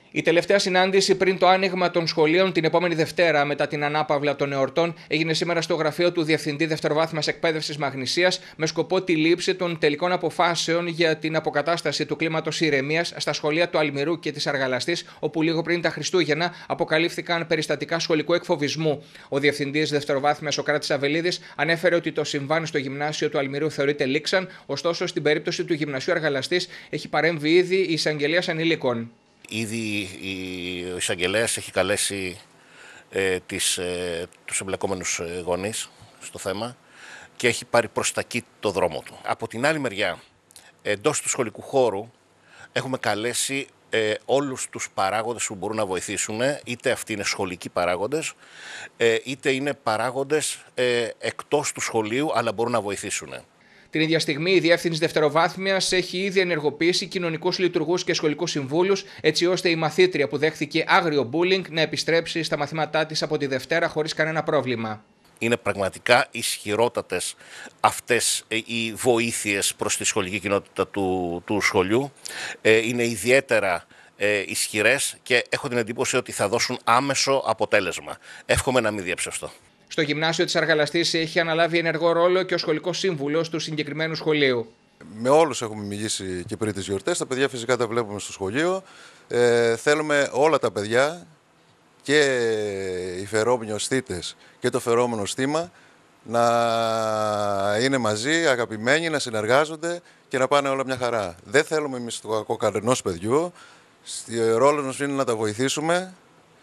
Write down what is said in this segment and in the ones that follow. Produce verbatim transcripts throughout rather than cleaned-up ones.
Η τελευταία συνάντηση πριν το άνοιγμα των σχολείων την επόμενη Δευτέρα, μετά την ανάπαυλα των εορτών, έγινε σήμερα στο γραφείο του Διευθυντή Δευτεροβάθμιας Εκπαίδευσης Μαγνησίας με σκοπό τη λήψη των τελικών αποφάσεων για την αποκατάσταση του κλίματος ηρεμίας στα σχολεία του Αλμυρού και της Αργαλαστής, όπου λίγο πριν τα Χριστούγεννα αποκαλύφθηκαν περιστατικά σχολικού εκφοβισμού. Ο Διευθυντής Δευτεροβάθμιας, ο Κράτης Αβελίδης, ανέφερε ότι το συμβάν στο γυμνάσιο του Αλμυρού θεωρείται λήξαν, ωστόσο στην περίπτωση του γυμνασίου Αργαλαστής έχει παρέμβει ήδη η εισαγγελίας ανηλίκων. Ήδη ο εισαγγελέας έχει καλέσει ε, τις, ε, τους εμπλεκόμενους γονείς στο θέμα και έχει πάρει προς τα εκεί το δρόμο του. Από την άλλη μεριά, εντός του σχολικού χώρου, έχουμε καλέσει ε, όλους τους παράγοντες που μπορούν να βοηθήσουν, είτε αυτοί είναι σχολικοί παράγοντες, ε, είτε είναι παράγοντες ε, εκτός του σχολείου, αλλά μπορούν να βοηθήσουν. Την ίδια στιγμή, η Διεύθυνση Δευτεροβάθμιας έχει ήδη ενεργοποιήσει κοινωνικούς λειτουργούς και σχολικούς συμβούλους, έτσι ώστε η μαθήτρια που δέχθηκε άγριο μπούλινγκ να επιστρέψει στα μαθήματά της από τη Δευτέρα χωρίς κανένα πρόβλημα. Είναι πραγματικά ισχυρότατες αυτές οι βοήθειες προς τη σχολική κοινότητα του, του σχολείου. Ε, είναι ιδιαίτερα ε, ισχυρές και έχω την εντύπωση ότι θα δώσουν άμεσο αποτέλεσμα. Εύχομαι να μην διαψευστώ. Στο γυμνάσιο της Αργαλαστής έχει αναλάβει ενεργό ρόλο και ο σχολικός σύμβουλος του συγκεκριμένου σχολείου. Με όλους έχουμε μιλήσει και πριν τις γιορτές. Τα παιδιά φυσικά τα βλέπουμε στο σχολείο. Ε, θέλουμε όλα τα παιδιά, και οι φερόμενοι και το φερόμενο στήμα, να είναι μαζί, αγαπημένοι, να συνεργάζονται και να πάνε όλα μια χαρά. Δεν θέλουμε εμείς το κακό κανενός παιδιού. Ο ρόλος μας είναι να τα βοηθήσουμε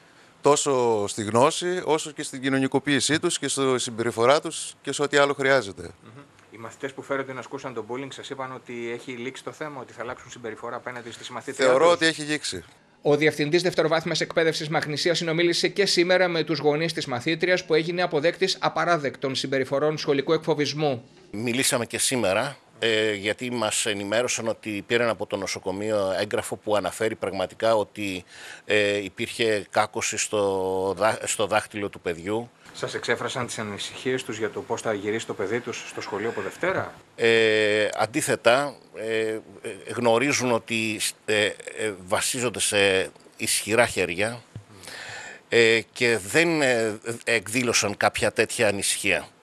τόσο στη γνώση, όσο και στην κοινωνικοποίησή τους και στη συμπεριφορά τους και σε ό,τι άλλο χρειάζεται. Mm-hmm. Οι μαθητές που φέρονται να ασκούσαν τον bullying σας είπαν ότι έχει λήξει το θέμα, ότι θα αλλάξουν συμπεριφορά απέναντι στις μαθήτριές τους? Θεωρώ ότι έχει λήξει. Ο Διευθυντής Δευτεροβάθμιας Εκπαίδευσης Μαγνησίας συνομίλησε και σήμερα με τους γονείς της μαθήτριας, που έγινε αποδέκτης απαράδεκτων συμπεριφορών σχολικού εκφοβισμού. Μιλήσαμε και σήμερα. Ε, γιατί μας ενημέρωσαν ότι πήραν από το νοσοκομείο έγγραφο που αναφέρει πραγματικά ότι ε, υπήρχε κάκωση στο, δά, στο δάχτυλο του παιδιού. Σας εξέφρασαν τις ανησυχίες τους για το πώς θα γυρίσει το παιδί τους στο σχολείο από Δευτέρα? Ε, αντίθετα, ε, γνωρίζουν ότι ε, ε, βασίζονται σε ισχυρά χέρια ε, και δεν ε, εκδήλωσαν κάποια τέτοια ανησυχία.